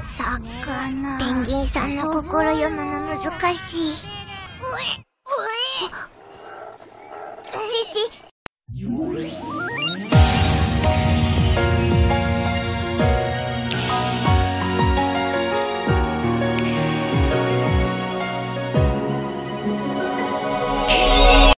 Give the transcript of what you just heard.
魚。 ペンギンさんの心読むの難しい。父。